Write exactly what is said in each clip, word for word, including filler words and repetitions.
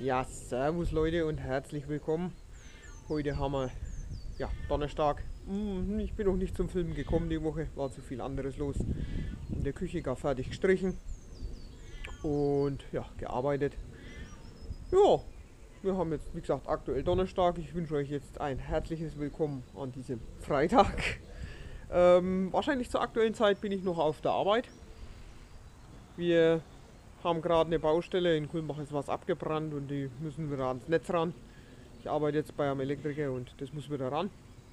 Ja, servus Leute und herzlich willkommen. Heute haben wir ja, Donnerstag. Hm, Ich bin noch nicht zum Filmen gekommen die Woche, war zu viel anderes los. In der Küche gar fertig gestrichen und ja, gearbeitet. Ja, wir haben jetzt, wie gesagt, aktuell Donnerstag. Ich wünsche euch jetzt ein herzliches Willkommen an diesem Freitag. Ähm, wahrscheinlich zur aktuellen Zeit bin ich noch auf der Arbeit. Wir haben gerade eine Baustelle, in Kulmbach ist was abgebrannt und die müssen wieder ans Netz ran. Ich arbeite jetzt bei einem Elektriker und das muss wieder ran.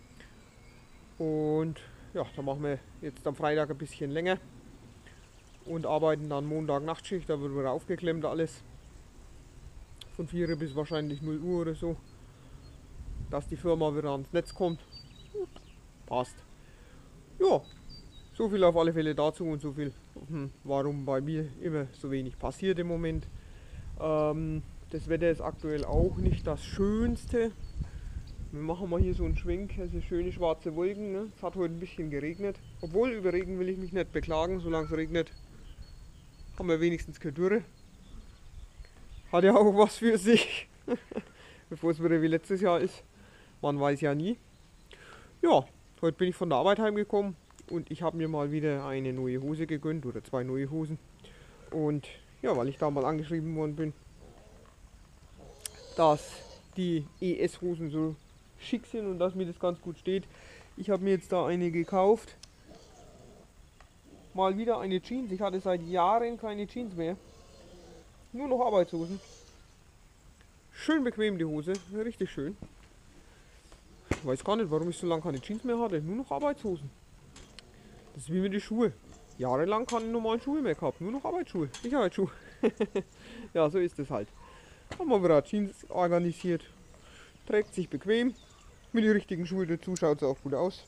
Und ja, da machen wir jetzt am Freitag ein bisschen länger und arbeiten dann Montag Nachtschicht, da wird wieder aufgeklemmt alles. Von vier bis wahrscheinlich null Uhr oder so, dass die Firma wieder ans Netz kommt. Passt. Ja, so viel auf alle Fälle dazu und so viel, hm, warum bei mir immer so wenig passiert im Moment. Ähm, das Wetter ist aktuell auch nicht das Schönste. Wir machen mal hier so einen Schwenk, es ist schöne schwarze Wolken. Ne? Es hat heute ein bisschen geregnet. Obwohl, über Regen will ich mich nicht beklagen, solange es regnet, haben wir wenigstens keine Dürre. Hat ja auch was für sich, bevor es wieder wie letztes Jahr ist. Man weiß ja nie. Ja, heute bin ich von der Arbeit heimgekommen und ich habe mir mal wieder eine neue Hose gegönnt oder zwei neue Hosen. Und ja, weil ich da mal angeschrieben worden bin, dass die E S-Hosen so schick sind und dass mir das ganz gut steht. Ich habe mir jetzt da eine gekauft. Mal wieder eine Jeans. Ich hatte seit Jahren keine Jeans mehr. Nur noch Arbeitshosen. Schön bequem die Hose. Richtig schön. Ich weiß gar nicht, warum ich so lange keine Jeans mehr hatte. Nur noch Arbeitshosen. Das ist wie mit den Schuhen. Jahrelang keine normalen Schuhe mehr gehabt. Nur noch Arbeitsschuhe. Sicherheitsschuhe. Ja, so ist es halt. Haben wir wieder Jeans organisiert. Trägt sich bequem. Mit den richtigen Schuhen dazu schaut es auch gut aus.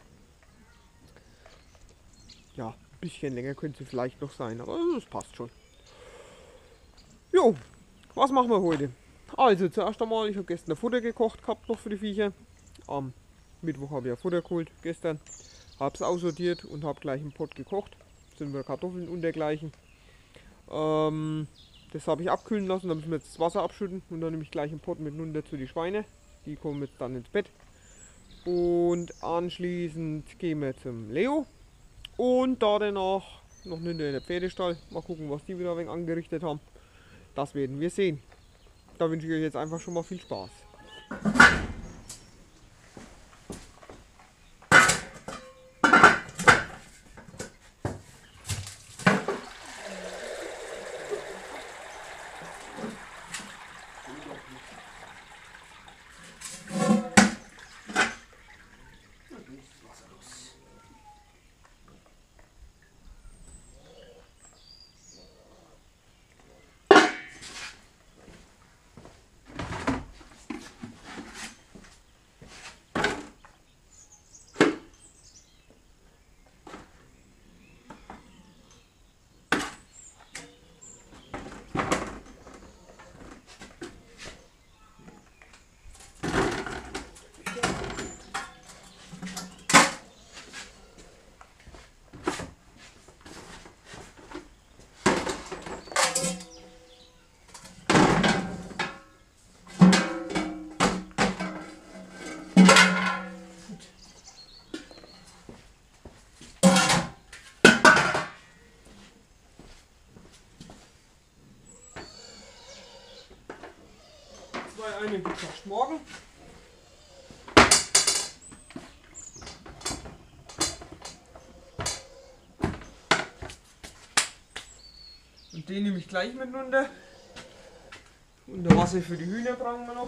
Ja, ein bisschen länger könnte es vielleicht noch sein, aber das passt schon. Jo, was machen wir heute? Also zuerst einmal, ich habe gestern Futter gekocht gehabt noch für die Viecher. Am Mittwoch habe ich ja Futter geholt, gestern. Habe es aussortiert und habe gleich im Pott gekocht. Das sind wieder Kartoffeln und dergleichen. Ähm, das habe ich abkühlen lassen, dann müssen wir jetzt das Wasser abschütten und dann nehme ich gleich im Pott mit runter zu die Schweine. Die kommen jetzt dann ins Bett. Und anschließend gehen wir zum Leo. Und da danach noch in den Pferdestall. Mal gucken, was die wieder ein wenig angerichtet haben. Das werden wir sehen. Da wünsche ich euch jetzt einfach schon mal viel Spaß. Eine gibt es morgen. Und den nehme ich gleich mit runter. Und der Wasser für die Hühner brauchen wir noch.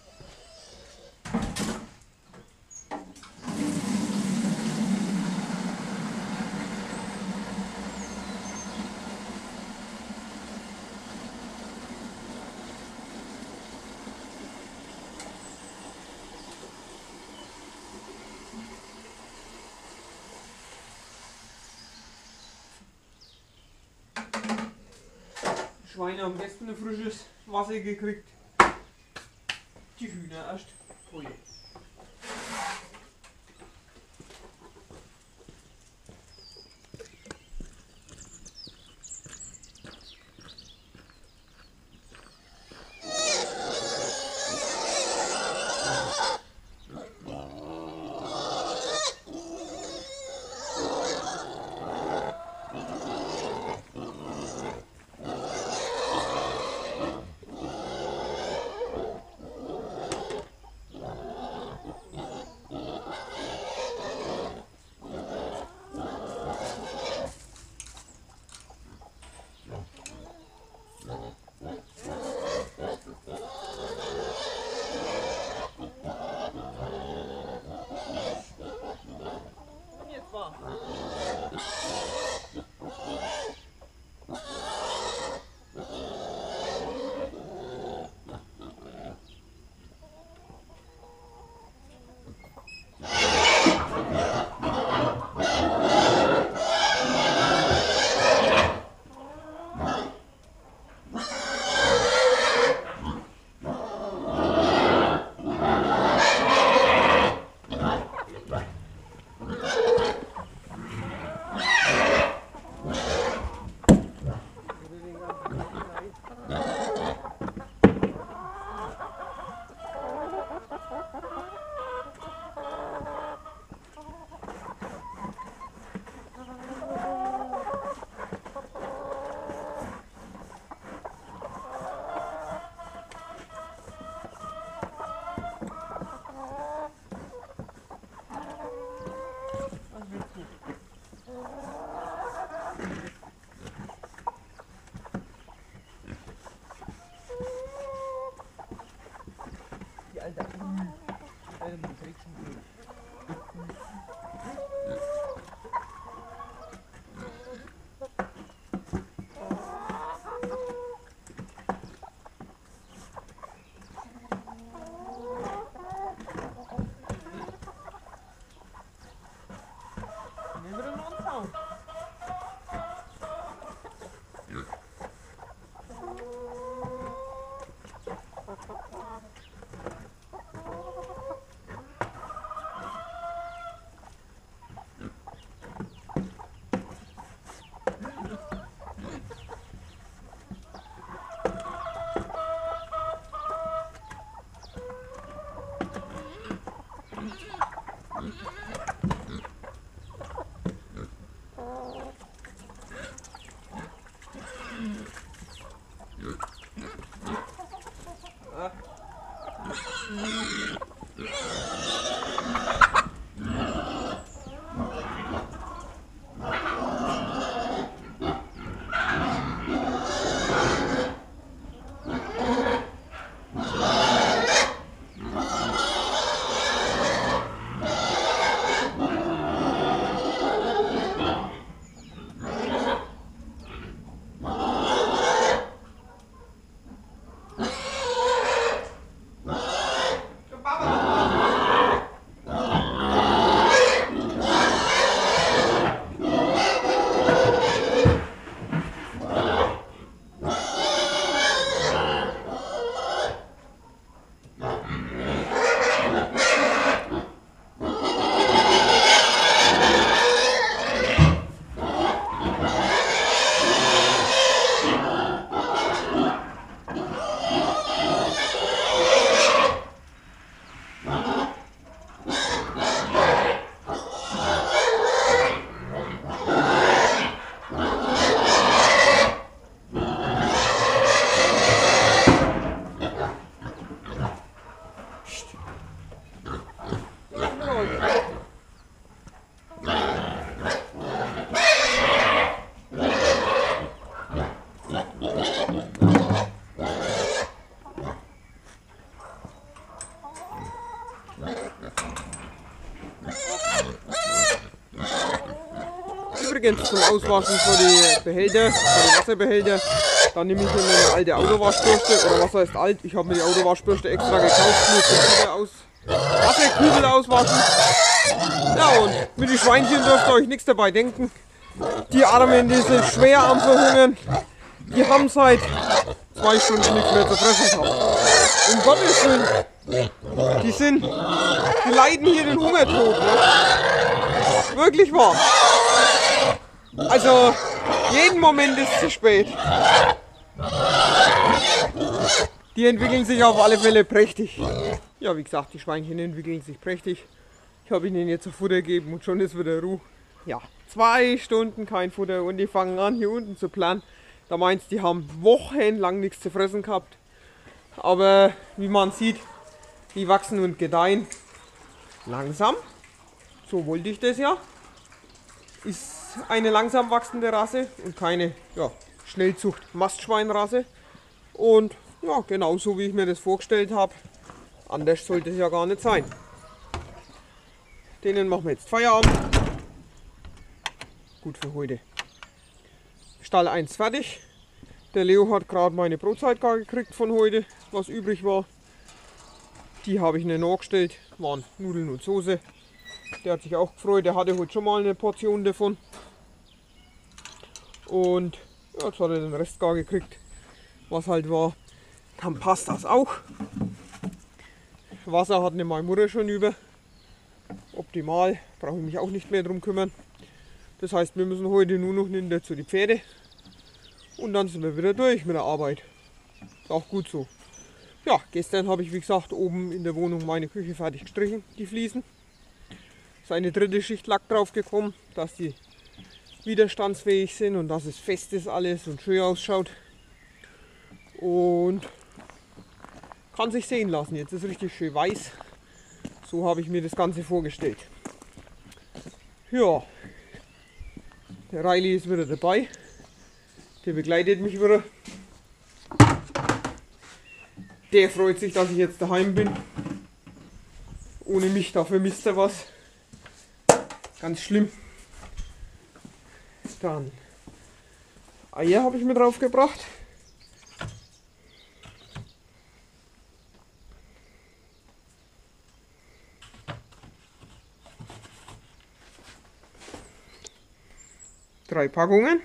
Die Schweine haben gestern ein frisches Wasser gekriegt. Die Hühner erst heute. Genau. Übrigens zum Auswaschen für die Behälter, für die Wasserbehälter, dann nehme ich mir eine alte Autowaschbürste, oder was heißt alt, ich habe mir die Autowaschbürste extra gekauft, nur zum Kübel aus, Wasserkübel auswaschen. Ja, und mit den Schweinchen dürft ihr euch nichts dabei denken. Die Armen, die sind schwer am Verhungern, die haben seit zwei Stunden nichts mehr zu fressen gehabt. Um Gottes Willen, die sind, die leiden hier den Hungertod, ne? Wirklich wahr. Also, jeden Moment ist zu spät. Die entwickeln sich auf alle Fälle prächtig. Ja, wie gesagt, die Schweinchen entwickeln sich prächtig. Ich habe ihnen jetzt ein Futter gegeben und schon ist wieder Ruhe. Ja, zwei Stunden kein Futter und die fangen an hier unten zu planen. Da meinst du, die haben wochenlang nichts zu fressen gehabt. Aber wie man sieht, die wachsen und gedeihen langsam. So wollte ich das ja. Ist eine langsam wachsende Rasse und keine ja, Schnellzucht-Mastschweinrasse. Und ja, genauso wie ich mir das vorgestellt habe. Anders sollte es ja gar nicht sein. Denen machen wir jetzt Feierabend. Gut für heute. Stall eins fertig. Der Leo hat gerade meine Brotzeit gar gekriegt von heute, was übrig war. Die habe ich nicht nachgestellt. Waren Nudeln und Soße. Der hat sich auch gefreut. Der hatte heute schon mal eine Portion davon. Und ja, jetzt hat er den Rest gar gekriegt, was halt war. Dann passt das auch. Wasser hat eine meine Mutter schon über. Optimal, brauche ich mich auch nicht mehr drum kümmern. Das heißt, wir müssen heute nur noch hinter zu die Pferde. Und dann sind wir wieder durch mit der Arbeit. Ist auch gut so. Ja, gestern habe ich, wie gesagt, oben in der Wohnung meine Küche fertig gestrichen, die Fliesen. Ist eine dritte Schicht Lack drauf gekommen, dass die widerstandsfähig sind und dass es fest ist alles und schön ausschaut. Und kann sich sehen lassen. Jetzt ist es richtig schön weiß. So habe ich mir das Ganze vorgestellt. Ja, der Riley ist wieder dabei. Der begleitet mich wieder. Der freut sich, dass ich jetzt daheim bin. Ohne mich, da vermisst er was. Ganz schlimm. Dann Eier habe ich mit drauf gebracht. Drei Packungen.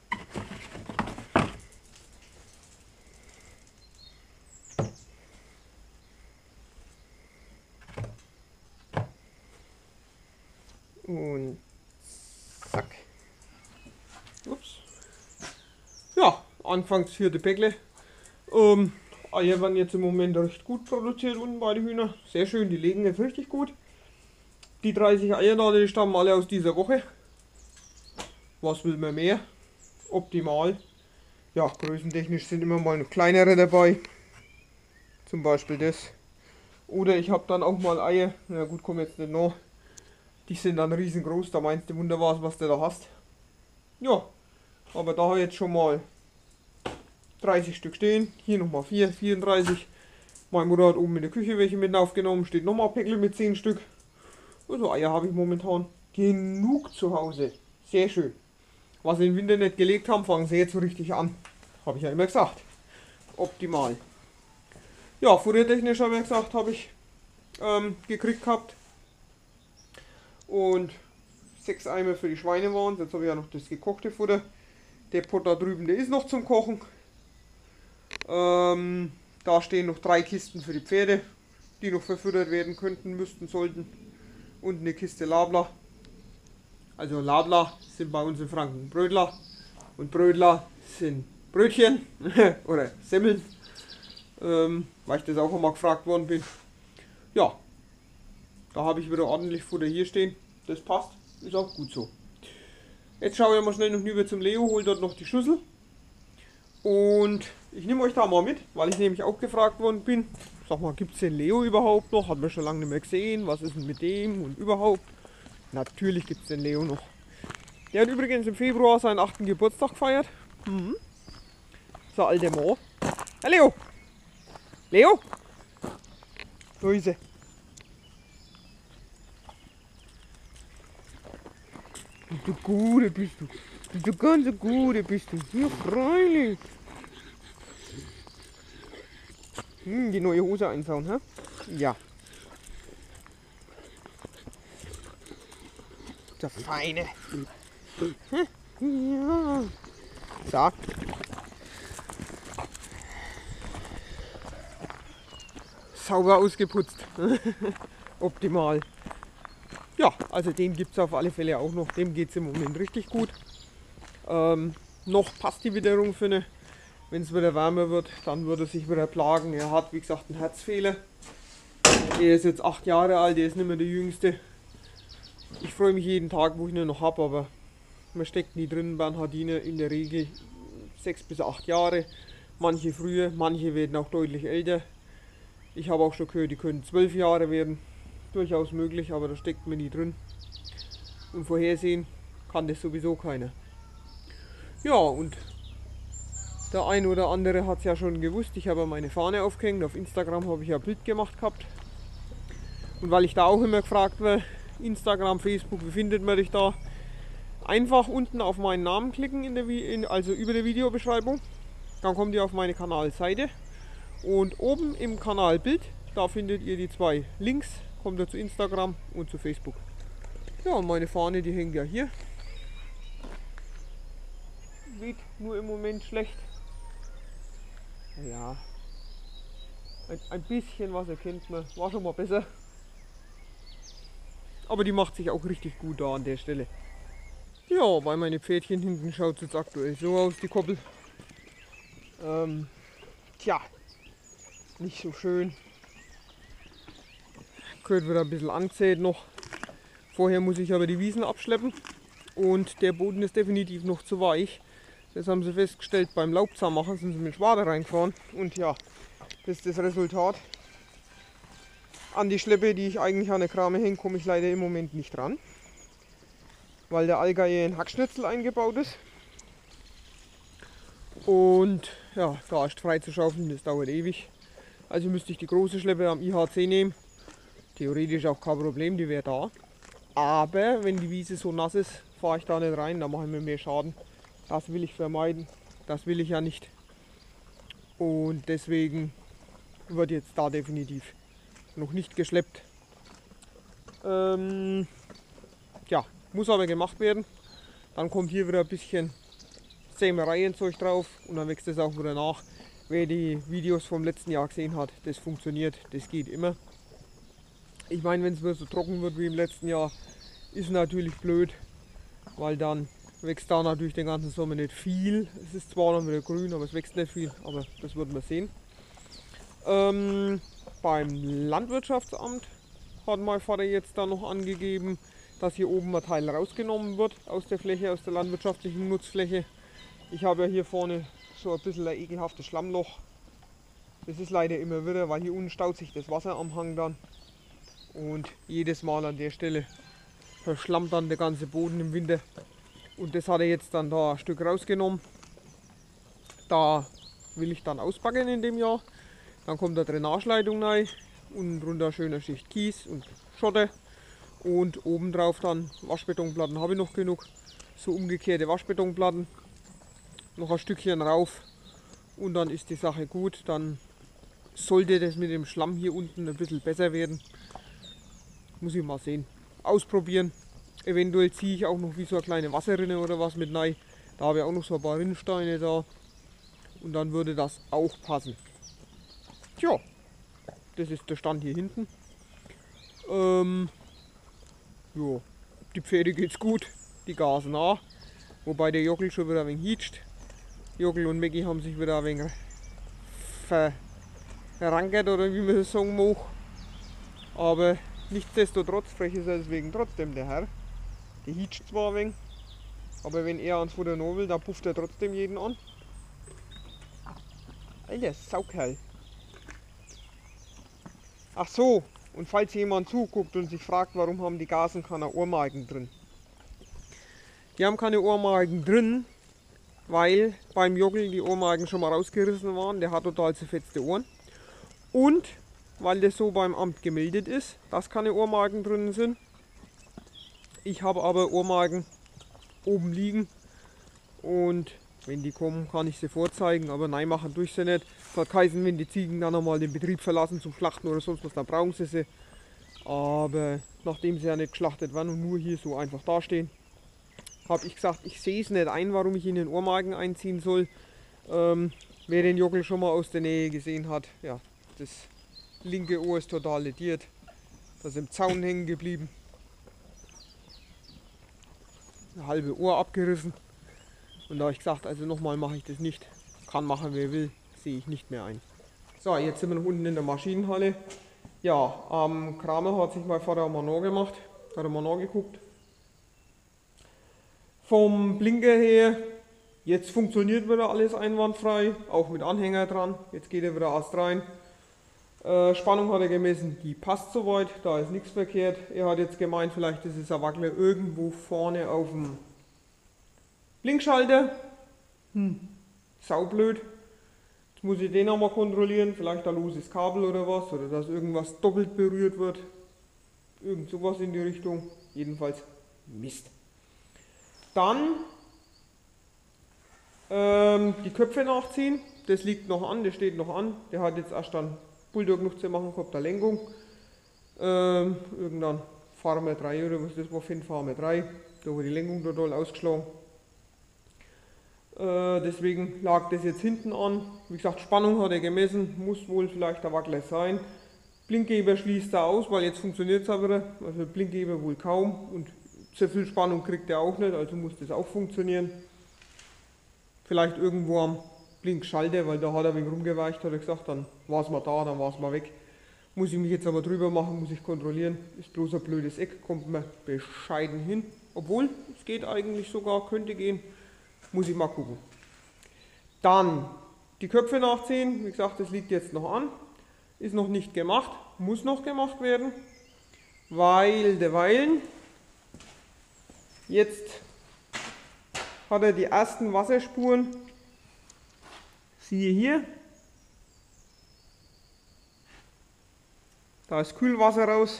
Und zack. Ups. Ja, anfangs vierte Päckle. Ähm, Eier werden jetzt im Moment recht gut produziert unten bei den Hühnern. Sehr schön, die legen jetzt richtig gut. Die dreißig Eier da, die stammen alle aus dieser Woche. Was will man mehr? Optimal. Ja, größentechnisch sind immer mal noch kleinere dabei. Zum Beispiel das. Oder ich habe dann auch mal Eier, na gut, kommen jetzt nicht noch. Die sind dann riesengroß, da meinst du wunderbar, was du da hast. Ja, aber da jetzt schon mal dreißig Stück stehen. Hier nochmal vier, vierunddreißig. Meine Mutter hat oben in der Küche welche mit aufgenommen. Steht nochmal ein Päckle mit zehn Stück. Also Eier habe ich momentan genug zu Hause. Sehr schön. Was sie im Winter nicht gelegt haben, fangen sie jetzt so richtig an. Habe ich ja immer gesagt. Optimal. Ja, futtertechnisch habe ich gesagt, habe ich ähm, gekriegt gehabt. Und sechs Eimer für die Schweine waren. Jetzt habe ich ja noch das gekochte Futter. Der Pot da drüben, der ist noch zum Kochen. Ähm, da stehen noch drei Kisten für die Pferde, die noch verfüttert werden könnten, müssten, sollten. Und eine Kiste Labla. Also Labla sind bei uns in Franken Brötler. Und Brötler sind Brötchen oder Semmeln. Ähm, weil ich das auch einmal gefragt worden bin. Ja, da habe ich wieder ordentlich Futter hier stehen. Das passt, ist auch gut so. Jetzt schaue ich mal schnell noch rüber zum Leo, hole dort noch die Schlüssel. Und ich nehme euch da mal mit, weil ich nämlich auch gefragt worden bin. Sag mal, gibt es den Leo überhaupt noch? Hat man schon lange nicht mehr gesehen. Was ist denn mit dem und überhaupt? Natürlich gibt es den Leo noch. Der hat übrigens im Februar seinen achten Geburtstag gefeiert. Mhm. So ein alter Mann. Hey Leo! Leo! Wo ist er? Du Gute bist du. Du ganz Gute bist du. Ja, freilich. Hm, die neue Hose einsauen, hä? Ja. Der Feine. Ja. So. Sauber ausgeputzt. Optimal. Ja, also den gibt es auf alle Fälle auch noch. Dem geht es im Moment richtig gut. Ähm, noch passt die Witterung für eine. Wenn es wieder wärmer wird, dann würde er sich wieder plagen. Er hat, wie gesagt, einen Herzfehler. Er ist jetzt acht Jahre alt, er ist nicht mehr der Jüngste. Ich freue mich jeden Tag, wo ich ihn noch habe, aber man steckt nie drin. Bernhardiner in der Regel sechs bis acht Jahre. Manche früher, manche werden auch deutlich älter. Ich habe auch schon gehört, die können zwölf Jahre werden. Durchaus möglich, aber da steckt man nie drin. Und vorhersehen kann das sowieso keiner. Ja, und der ein oder andere hat es ja schon gewusst. Ich habe meine Fahne aufgehängt. Auf Instagram habe ich ja ein Bild gemacht gehabt. Und weil ich da auch immer gefragt werde, Instagram, Facebook, wie findet man dich da? Einfach unten auf meinen Namen klicken, in der, in, also über der Videobeschreibung. Dann kommt ihr auf meine Kanalseite. Und oben im Kanalbild, da findet ihr die zwei Links. Kommt ihr zu Instagram und zu Facebook. Ja, und meine Fahne, die hängt ja hier. Weht nur im Moment schlecht. Ja, ein, ein bisschen was erkennt man. War schon mal besser. Aber die macht sich auch richtig gut da an der Stelle. Ja, bei meinen Pferdchen hinten schaut es jetzt aktuell so aus, die Koppel. Ähm, tja, nicht so schön. Gehört wieder ein bisschen angezählt noch. Vorher muss ich aber die Wiesen abschleppen. Und der Boden ist definitiv noch zu weich. Das haben sie festgestellt beim Laubzahnmachen, sind sie mit Schwade reingefahren. Und ja, das ist das Resultat. An die Schleppe, die ich eigentlich an der Krame hänge, komme ich leider im Moment nicht ran. Weil der Allgeier in Hackschnitzel eingebaut ist. Und ja, da ist frei zu schaufeln, das dauert ewig. Also müsste ich die große Schleppe am I H C nehmen. Theoretisch auch kein Problem, die wäre da. Aber wenn die Wiese so nass ist, fahre ich da nicht rein, da mache ich mir mehr Schaden. Das will ich vermeiden, das will ich ja nicht. Und deswegen wird jetzt da definitiv noch nicht geschleppt. Ähm, ja, muss aber gemacht werden. Dann kommt hier wieder ein bisschen Sämereienzeug drauf und dann wächst es auch wieder nach. Wer die Videos vom letzten Jahr gesehen hat, das funktioniert, das geht immer. Ich meine, wenn es wieder so trocken wird wie im letzten Jahr, ist natürlich blöd, weil dann wächst da natürlich den ganzen Sommer nicht viel. Es ist zwar noch wieder grün, aber es wächst nicht viel, aber das wird man sehen. Ähm, beim Landwirtschaftsamt hat mein Vater jetzt da noch angegeben, dass hier oben ein Teil rausgenommen wird aus der Fläche, aus der landwirtschaftlichen Nutzfläche. Ich habe ja hier vorne so ein bisschen ein ekelhaftes Schlammloch. Das ist leider immer wieder, weil hier unten staut sich das Wasser am Hang dann. Und jedes Mal an der Stelle verschlammt dann der ganze Boden im Winter. Und das hat er jetzt dann da ein Stück rausgenommen. Da will ich dann ausbacken in dem Jahr. Dann kommt eine Drainageleitung rein. Unten drunter schöner Schicht Kies und Schotter. Und obendrauf dann Waschbetonplatten habe ich noch genug. So umgekehrte Waschbetonplatten. Noch ein Stückchen rauf. Und dann ist die Sache gut. Dann sollte das mit dem Schlamm hier unten ein bisschen besser werden. Muss ich mal sehen. Ausprobieren. Eventuell ziehe ich auch noch wie so eine kleine Wasserrinne oder was mit rein. Da habe ich auch noch so ein paar Rinnsteine da. Und dann würde das auch passen. Tja, das ist der Stand hier hinten. Ähm, jo, die Pferde geht's gut. Die gasen nach. Wobei der Jockel schon wieder ein wenig hietscht. Jockel und Maggie haben sich wieder ein wenig verrankert oder wie man das sagen mag. Aber nichtsdestotrotz, frech ist er deswegen trotzdem der Herr. Der hietscht zwar ein wenig, aber wenn er ans Futter noch will, dann pufft er trotzdem jeden an. Alter Saukerl. Ach so, und falls jemand zuguckt und sich fragt, warum haben die Gasen keine Ohrmarken drin. Die haben keine Ohrmarken drin, weil beim Jockel die Ohrmarken schon mal rausgerissen waren. Der hat total zerfetzte Ohren. Und weil das so beim Amt gemeldet ist, dass keine Ohrmarken drin sind. Ich habe aber Ohrmarken oben liegen und wenn die kommen, kann ich sie vorzeigen, aber nein, machen durch sie nicht. Das hat geheißen, wenn die Ziegen dann nochmal den Betrieb verlassen zum Schlachten oder sonst was, dann brauchen sie sie. Aber nachdem sie ja nicht geschlachtet werden und nur hier so einfach dastehen, habe ich gesagt, ich sehe es nicht ein, warum ich ihnen Ohrmarken einziehen soll. Ähm, wer den Jockel schon mal aus der Nähe gesehen hat, ja, das linke Ohr ist total lediert. Das ist im Zaun hängen geblieben. Eine halbe Ohr abgerissen. Und da habe ich gesagt, also nochmal mache ich das nicht. Kann machen, wer will, sehe ich nicht mehr ein. So, jetzt sind wir noch unten in der Maschinenhalle. Ja, am Kramer hat sich mein Vater mal nachgemacht, hat er mal nachgeguckt. Vom Blinker her, jetzt funktioniert wieder alles einwandfrei, auch mit Anhänger dran. Jetzt geht er wieder erst rein. Äh, Spannung hat er gemessen, die passt soweit, da ist nichts verkehrt. Er hat jetzt gemeint, vielleicht ist es ein Wackler irgendwo vorne auf dem Blinkschalter. Hm, saublöd. Jetzt muss ich den auch mal kontrollieren, vielleicht ein loses Kabel oder was, oder dass irgendwas doppelt berührt wird. Irgend sowas in die Richtung. Jedenfalls Mist. Dann ähm, die Köpfe nachziehen. Das liegt noch an, das steht noch an. Der hat jetzt erst dann Bulldog noch zu machen gehabt, der Lenkung. Ähm, irgendwann Farmer drei oder was das war, Finn Farmer drei. Da war die Lenkung total ausgeschlagen. Äh, deswegen lag das jetzt hinten an. Wie gesagt, Spannung hat er gemessen, muss wohl vielleicht der Wackler sein. Blinkgeber schließt er aus, weil jetzt funktioniert es aber. Also Blinkgeber wohl kaum und so viel Spannung kriegt er auch nicht, also muss das auch funktionieren. Vielleicht irgendwo am Blinkschalter, weil da hat er ein wenig rumgeweicht, hat er gesagt, dann war es mal da, dann war es mal weg. Muss ich mich jetzt aber drüber machen, muss ich kontrollieren. Ist bloß ein blödes Eck, kommt mir bescheiden hin. Obwohl, es geht eigentlich sogar, könnte gehen. Muss ich mal gucken. Dann die Köpfe nachziehen. Wie gesagt, das liegt jetzt noch an. Ist noch nicht gemacht, muss noch gemacht werden. Weil derweilen jetzt hat er die ersten Wasserspuren. Siehe hier. Da ist Kühlwasser raus.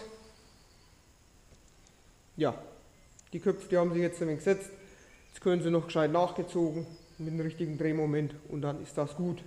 Ja, die Köpfe, die haben sich jetzt nämlich gesetzt. Jetzt können sie noch gescheit nachgezogen mit dem richtigen Drehmoment und dann ist das gut.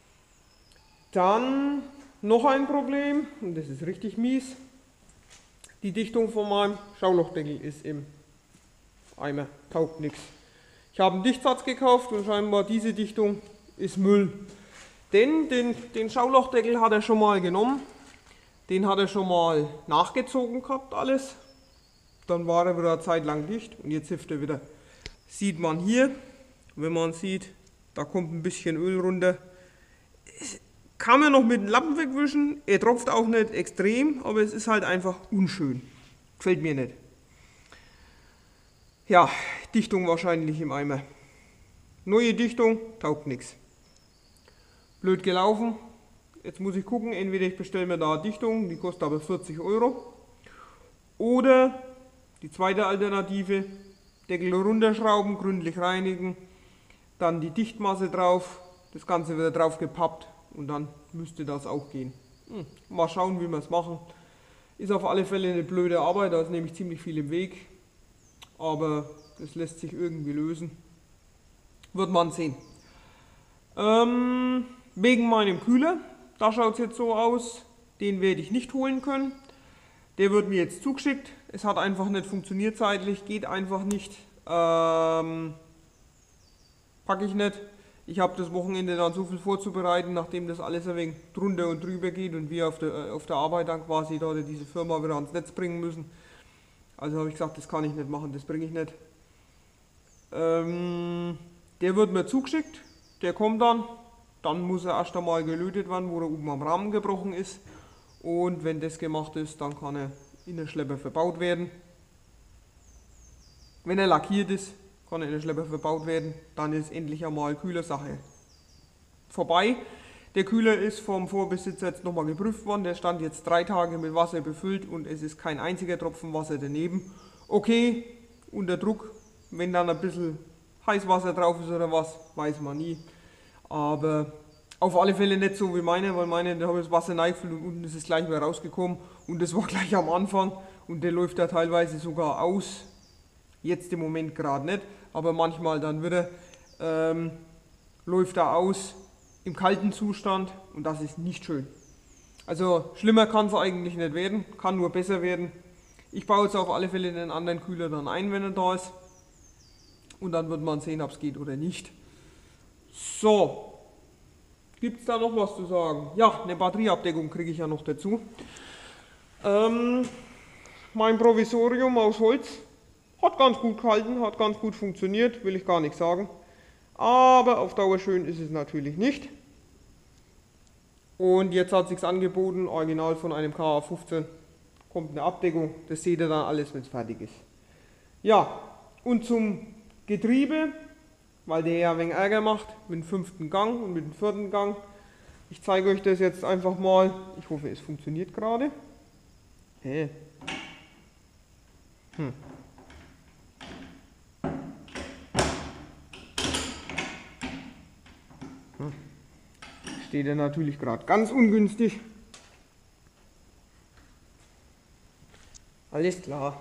Dann noch ein Problem, und das ist richtig mies. Die Dichtung von meinem Schaulochdeckel ist im Eimer, taugt nichts. Ich habe einen Dichtsatz gekauft und scheinbar diese Dichtung ist Müll. Denn den, den Schaulochdeckel hat er schon mal genommen, den hat er schon mal nachgezogen gehabt alles. Dann war er wieder eine Zeit lang dicht und jetzt hilft er wieder. Sieht man hier, wenn man sieht, da kommt ein bisschen Öl runter. Kann man noch mit dem Lappen wegwischen, er tropft auch nicht extrem, aber es ist halt einfach unschön. Gefällt mir nicht. Ja, Dichtung wahrscheinlich im Eimer. Neue Dichtung, taugt nichts. Blöd gelaufen. Jetzt muss ich gucken, entweder ich bestelle mir da eine Dichtung, die kostet aber vierzig Euro. Oder die zweite Alternative, Deckel runterschrauben, gründlich reinigen, dann die Dichtmasse drauf, das Ganze wieder drauf gepappt. Und dann müsste das auch gehen. Hm, mal schauen, wie wir es machen. Ist auf alle Fälle eine blöde Arbeit, da ist nämlich ziemlich viel im Weg. Aber das lässt sich irgendwie lösen. Wird man sehen. Ähm, wegen meinem Kühler, da schaut es jetzt so aus. Den werde ich nicht holen können. Der wird mir jetzt zugeschickt. Es hat einfach nicht funktioniert zeitlich, geht einfach nicht. Ähm, packe ich nicht. Ich habe das Wochenende dann so viel vorzubereiten, nachdem das alles ein wenig drunter und drüber geht und wir auf der, auf der Arbeit dann quasi da diese Firma wieder ans Netz bringen müssen. Also habe ich gesagt, das kann ich nicht machen, das bringe ich nicht. Ähm, der wird mir zugeschickt, der kommt dann, dann muss er erst einmal gelötet werden, wo er oben am Rahmen gebrochen ist. Und wenn das gemacht ist, dann kann er in der Schlepper verbaut werden. Wenn er lackiert ist, kann er in der Schlepper verbaut werden, dann ist endlich einmal Kühlersache vorbei. Der Kühler ist vom Vorbesitzer jetzt nochmal geprüft worden, der stand jetzt drei Tage mit Wasser befüllt und es ist kein einziger Tropfen Wasser daneben. Okay, unter Druck, wenn dann ein bisschen Heißwasser drauf ist oder was, weiß man nie. Aber auf alle Fälle nicht so wie meine, weil meine, da habe ich das Wasser reingefüllt und unten ist es gleich wieder rausgekommen und das war gleich am Anfang und der läuft da teilweise sogar aus. Jetzt im Moment gerade nicht, aber manchmal dann wieder ähm, läuft er aus im kalten Zustand und das ist nicht schön. Also schlimmer kann es eigentlich nicht werden, kann nur besser werden. Ich baue jetzt auf alle Fälle den anderen Kühler dann ein, wenn er da ist. Und dann wird man sehen, ob es geht oder nicht. So, gibt es da noch was zu sagen? Ja, eine Batterieabdeckung kriege ich ja noch dazu. Ähm, mein Provisorium aus Holz. Hat ganz gut gehalten, hat ganz gut funktioniert, will ich gar nicht sagen. Aber auf Dauer schön ist es natürlich nicht. Und jetzt hat es sich angeboten, original von einem K A fünfzehn, kommt eine Abdeckung. Das seht ihr dann alles, wenn es fertig ist. Ja, und zum Getriebe, weil der ja ein wenig Ärger macht, mit dem fünften Gang und mit dem vierten Gang. Ich zeige euch das jetzt einfach mal. Ich hoffe, es funktioniert gerade. Hä? Hm. Steht er natürlich gerade ganz ungünstig. Alles klar.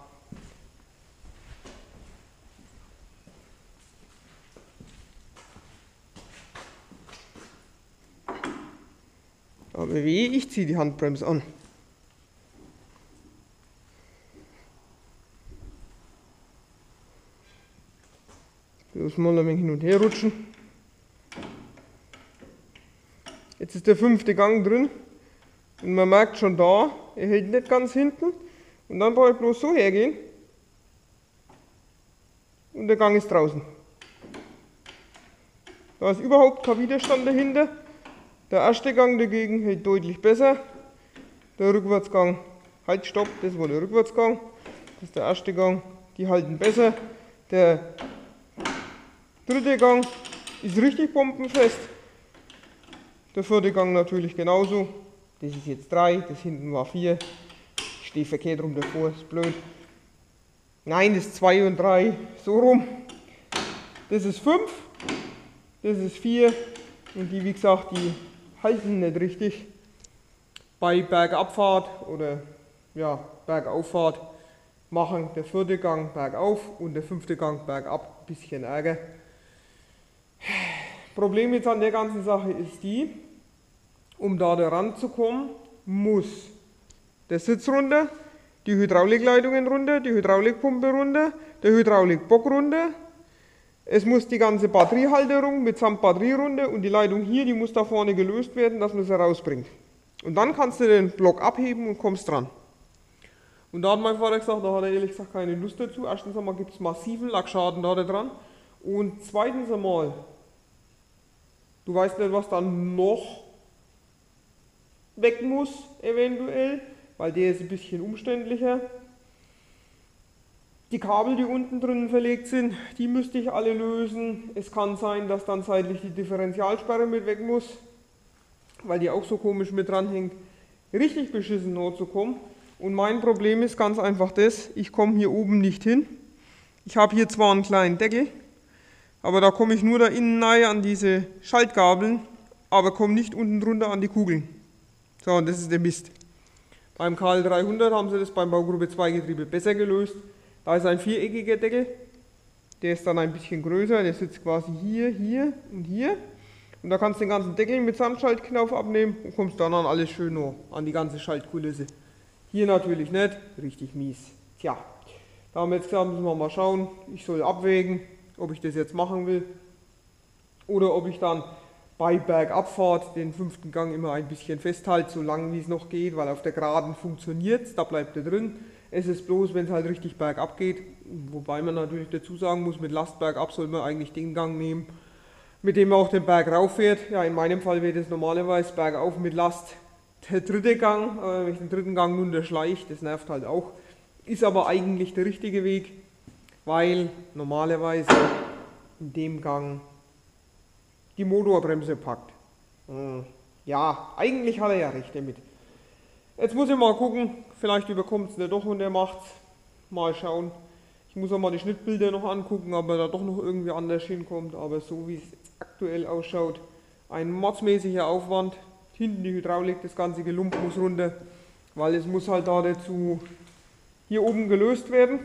Aber wie, ich ziehe die Handbremse an. Bloß mal ein wenig hin und her rutschen. Jetzt ist der fünfte Gang drin und man merkt schon da, er hält nicht ganz hinten und dann brauche ich bloß so hergehen und der Gang ist draußen. Da ist überhaupt kein Widerstand dahinter. Der erste Gang dagegen hält deutlich besser. Der Rückwärtsgang, halt stopp, das war der Rückwärtsgang, das ist der erste Gang, die halten besser. Der dritte Gang ist richtig bombenfest. Der vierte Gang natürlich genauso. Das ist jetzt drei, das hinten war vier. Ich stehe verkehrt rum davor, ist blöd. Nein, das ist zwei und drei, so rum. Das ist fünf, das ist vier und die, wie gesagt, die halten nicht richtig. Bei Bergabfahrt oder ja, Bergauffahrt machen der vierte Gang bergauf und der fünfte Gang bergab. Bisschen Ärger. Problem jetzt an der ganzen Sache ist die, um da ranzukommen, muss der Sitz runter, die Hydraulikleitungen runter, die Hydraulikpumpe runter, der Hydraulikbock runter. Es muss die ganze Batteriehalterung mitsamt Batterie runter und die Leitung hier, die muss da vorne gelöst werden, dass man sie rausbringt. Und dann kannst du den Block abheben und kommst dran. Und da hat mein Vater gesagt, da hat er ehrlich gesagt keine Lust dazu. Erstens einmal gibt es massiven Lackschaden da dran. Und zweitens einmal, du weißt nicht, was dann noch weg muss, eventuell, weil der ist ein bisschen umständlicher. Die Kabel, die unten drin verlegt sind, die müsste ich alle lösen. Es kann sein, dass dann seitlich die Differentialsperre mit weg muss, weil die auch so komisch mit dranhängt. Richtig beschissen not zu kommen. Und mein Problem ist ganz einfach das, ich komme hier oben nicht hin. Ich habe hier zwar einen kleinen Deckel, aber da komme ich nur da innen nahe an diese Schaltgabeln, aber komme nicht unten drunter an die Kugeln. So, und das ist der Mist. Beim K L dreihundert haben sie das beim Baugruppe zwei Getriebe besser gelöst. Da ist ein viereckiger Deckel, der ist dann ein bisschen größer, der sitzt quasi hier, hier und hier. Und da kannst du den ganzen Deckel mit Samtschaltknauf abnehmen und kommst dann an alles schön noch, an die ganze Schaltkulisse. Hier natürlich nicht, richtig mies. Tja, da haben wir jetzt gesagt, müssen wir mal schauen, ich soll abwägen, ob ich das jetzt machen will. Oder ob ich dann bei Bergabfahrt den fünften Gang immer ein bisschen festhalte, so lange wie es noch geht, weil auf der Geraden funktioniert es, da bleibt er drin. Es ist bloß, wenn es halt richtig bergab geht, wobei man natürlich dazu sagen muss, mit Last bergab soll man eigentlich den Gang nehmen, mit dem man auch den Berg rauf fährt. Ja, in meinem Fall wäre das normalerweise bergauf mit Last der dritte Gang, aber wenn ich den dritten Gang nun unterschleiche, das nervt halt auch. Ist aber eigentlich der richtige Weg, weil normalerweise in dem Gang die Motorbremse packt. Ja, eigentlich hat er ja recht damit. Jetzt muss ich mal gucken, vielleicht überkommt es nicht doch und er macht es. Mal schauen. Ich muss auch mal die Schnittbilder noch angucken, ob er da doch noch irgendwie anders hinkommt. Aber so wie es jetzt aktuell ausschaut, ein mordsmäßiger Aufwand. Hinten die Hydraulik, das ganze Gelump muss runter, weil es muss halt da dazu hier oben gelöst werden.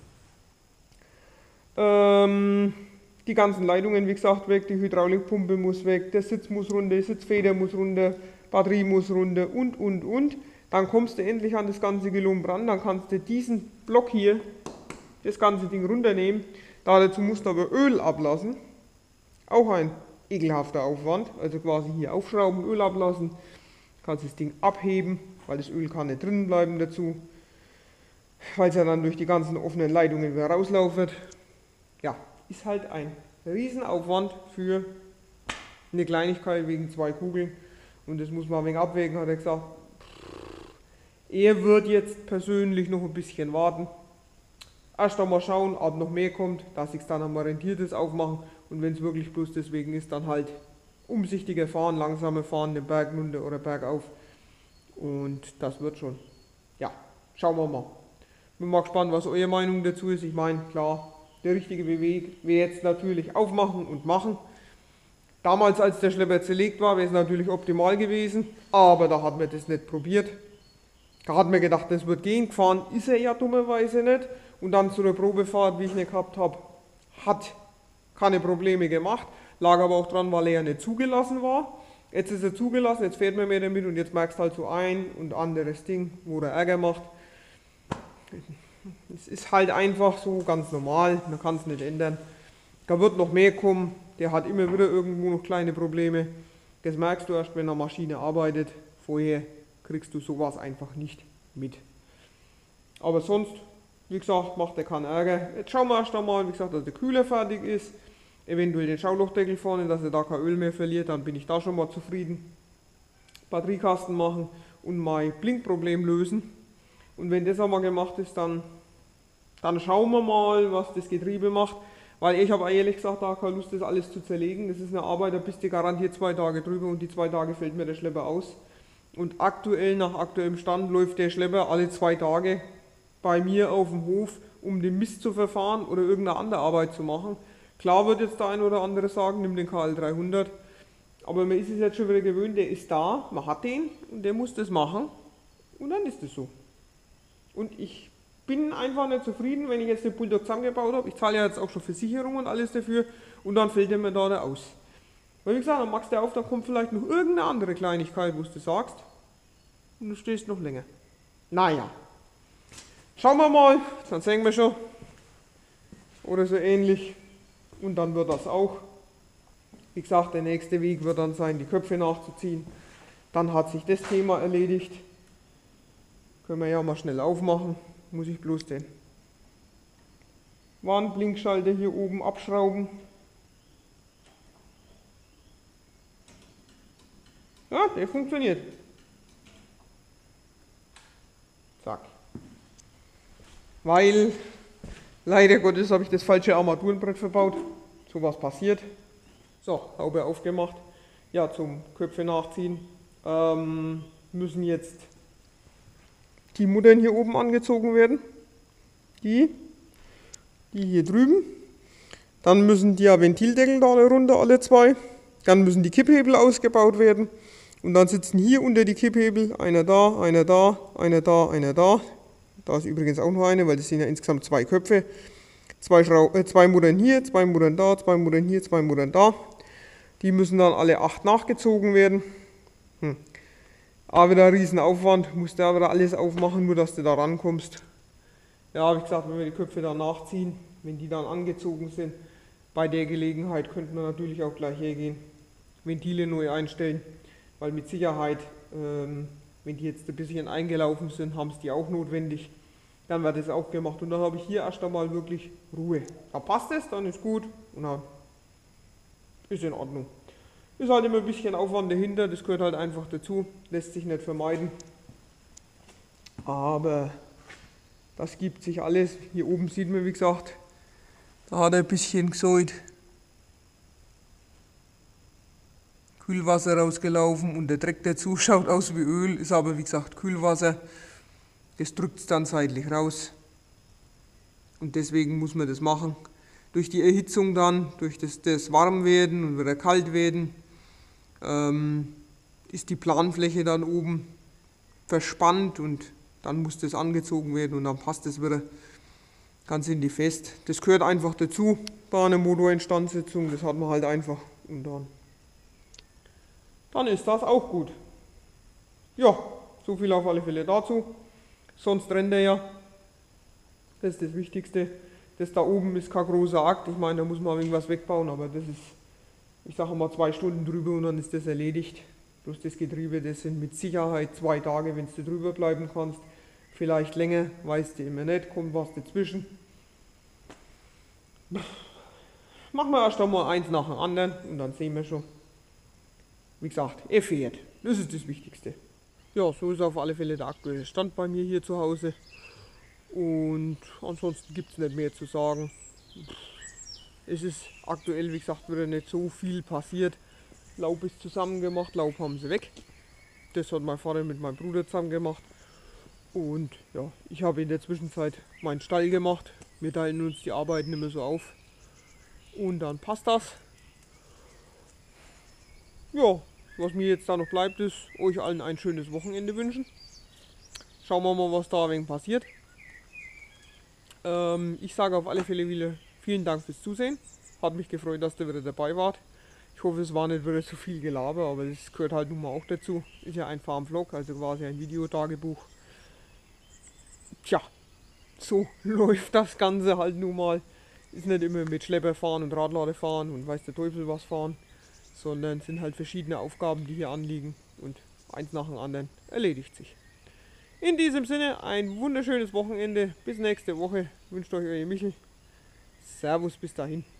Ähm, die ganzen Leitungen, wie gesagt, weg, die Hydraulikpumpe muss weg, der Sitz muss runter, die Sitzfeder muss runter, Batterie muss runter und, und, und. Dann kommst du endlich an das ganze Gelump ran, dann kannst du diesen Block hier, das ganze Ding runternehmen. Dazu musst du aber Öl ablassen, auch ein ekelhafter Aufwand, also quasi hier aufschrauben, Öl ablassen, kannst das Ding abheben, weil das Öl kann nicht drin bleiben dazu, weil es ja dann durch die ganzen offenen Leitungen wieder rauslaufen. Ja, ist halt ein Riesenaufwand für eine Kleinigkeit wegen zwei Kugeln und das muss man ein wenig abwägen, hat er gesagt. Er wird jetzt persönlich noch ein bisschen warten. Erst einmal schauen, ob noch mehr kommt, dass ich es dann einmal rentiertes aufmachen und wenn es wirklich bloß deswegen ist, dann halt umsichtiger fahren, langsamer fahren, den Berg runter oder bergauf und das wird schon. Ja, schauen wir mal. Bin mal gespannt, was eure Meinung dazu ist. Ich meine, klar, der richtige Weg wäre jetzt natürlich aufmachen und machen. Damals, als der Schlepper zerlegt war, wäre es natürlich optimal gewesen, aber da hat man das nicht probiert. Da hat man gedacht, das wird gehen, gefahren ist er ja dummerweise nicht. Und dann zu der Probefahrt, wie ich nicht gehabt habe, hat keine Probleme gemacht. Lag aber auch dran, weil er ja nicht zugelassen war. Jetzt ist er zugelassen, jetzt fährt man mehr damit und jetzt merkst du halt so ein und anderes Ding, wo er Ärger macht. Es ist halt einfach so ganz normal, man kann es nicht ändern. Da wird noch mehr kommen, der hat immer wieder irgendwo noch kleine Probleme. Das merkst du erst, wenn eine Maschine arbeitet. Vorher kriegst du sowas einfach nicht mit. Aber sonst, wie gesagt, macht er keinen Ärger. Jetzt schauen wir erst einmal, wie gesagt, dass der Kühler fertig ist. Eventuell den Schaulochdeckel vorne, dass er da kein Öl mehr verliert, dann bin ich da schon mal zufrieden. Batteriekasten machen und mein Blinkproblem lösen. Und wenn das einmal gemacht ist, dann, dann schauen wir mal, was das Getriebe macht. Weil ich habe ehrlich gesagt da keine Lust, das alles zu zerlegen. Das ist eine Arbeit, da bist du garantiert zwei Tage drüber und die zwei Tage fällt mir der Schlepper aus. Und aktuell, nach aktuellem Stand, läuft der Schlepper alle zwei Tage bei mir auf dem Hof, um den Mist zu verfahren oder irgendeine andere Arbeit zu machen. Klar wird jetzt der ein oder andere sagen, nimm den K L dreihundert, aber man ist es jetzt schon wieder gewöhnt, der ist da, man hat den und der muss das machen und dann ist es so. Und ich bin einfach nicht zufrieden, wenn ich jetzt den Bulldog zusammengebaut habe. Ich zahle ja jetzt auch schon Versicherung und alles dafür und dann fällt der mir da, da aus. Weil wie gesagt, dann machst du auf, dann kommt vielleicht noch irgendeine andere Kleinigkeit, wo du sagst und du stehst noch länger. Naja, Schauen wir mal, dann sehen wir schon. Oder so ähnlich. Und dann wird das auch. Wie gesagt, der nächste Weg wird dann sein, die Köpfe nachzuziehen. Dann hat sich das Thema erledigt. Können wir ja mal schnell aufmachen. Muss ich bloß den Warnblinkschalter hier oben abschrauben. Ja, der funktioniert. Zack. Weil, leider Gottes, habe ich das falsche Armaturenbrett verbaut. So was passiert. So, Haube aufgemacht. Ja, zum Köpfe nachziehen ähm, müssen jetzt die Muttern hier oben angezogen werden. Die, die hier drüben. Dann müssen die Ventildeckel da runter, alle zwei. Dann müssen die Kipphebel ausgebaut werden. Und dann sitzen hier unter die Kipphebel einer da, einer da, einer da, einer da. Da ist übrigens auch noch eine, weil das sind ja insgesamt zwei Köpfe. Zwei, Schrau äh, zwei Muttern hier, zwei Muttern da, zwei Muttern hier, zwei Muttern da. Die müssen dann alle acht nachgezogen werden. Hm. Aber wieder ein Riesenaufwand, musst du aber wieder alles aufmachen, nur dass du da rankommst. Ja, wie gesagt, wenn wir die Köpfe dann nachziehen, wenn die dann angezogen sind, bei der Gelegenheit könnten wir natürlich auch gleich hergehen, Ventile neu einstellen, weil mit Sicherheit, ähm, wenn die jetzt ein bisschen eingelaufen sind, haben es die auch notwendig. Dann wird das auch gemacht und dann habe ich hier erst einmal wirklich Ruhe. Da passt es, dann ist gut und dann ist in Ordnung. Ist halt immer ein bisschen Aufwand dahinter, das gehört halt einfach dazu, lässt sich nicht vermeiden. Aber das gibt sich alles. Hier oben sieht man, wie gesagt, da hat er ein bisschen gesäut. Kühlwasser rausgelaufen und der Dreck dazu schaut aus wie Öl, ist aber wie gesagt Kühlwasser. Das drückt es dann seitlich raus und deswegen muss man das machen. Durch die Erhitzung dann, durch das, das Warmwerden und wieder Kaltwerden, ähm, ist die Planfläche dann oben verspannt und dann muss das angezogen werden und dann passt das wieder ganz in die Fest. Das gehört einfach dazu bei einer Motorinstandsetzung, das hat man halt einfach und dann, dann ist das auch gut. Ja, so viel auf alle Fälle dazu. Sonst rennt er ja, das ist das Wichtigste. Das da oben ist kein großer Akt, ich meine, da muss man irgendwas wegbauen, aber das ist, ich sage mal, zwei Stunden drüber und dann ist das erledigt. Bloß das Getriebe, das sind mit Sicherheit zwei Tage, wenn du drüber bleiben kannst. Vielleicht länger, weißt du immer nicht, kommt was dazwischen. Machen wir erst einmal eins nach dem anderen und dann sehen wir schon. Wie gesagt, er fährt, das ist das Wichtigste. Ja, so ist auf alle Fälle der aktuelle Stand bei mir hier zu Hause. Und ansonsten gibt es nicht mehr zu sagen. Es ist aktuell, wie gesagt, wieder nicht so viel passiert. Laub ist zusammen gemacht, Laub haben sie weg. Das hat mein Vater mit meinem Bruder zusammen gemacht. Und ja, ich habe in der Zwischenzeit meinen Stall gemacht. Wir teilen uns die Arbeiten immer so auf. Und dann passt das. Ja, was mir jetzt da noch bleibt, ist, euch allen ein schönes Wochenende wünschen. Schauen wir mal, was da ein wenig passiert. Ähm, ich sage auf alle Fälle wieder vielen Dank fürs Zusehen. Hat mich gefreut, dass ihr wieder dabei wart. Ich hoffe, es war nicht wieder so viel Gelaber, aber das gehört halt nun mal auch dazu. Ist ja ein Farmvlog, also quasi ein Videotagebuch. Tja, so läuft das Ganze halt nun mal. Ist nicht immer mit Schlepper fahren und Radlader fahren und weiß der Teufel was fahren, sondern es sind halt verschiedene Aufgaben, die hier anliegen und eins nach dem anderen erledigt sich. In diesem Sinne ein wunderschönes Wochenende. Bis nächste Woche. Wünscht euch euer Michel. Servus, bis dahin.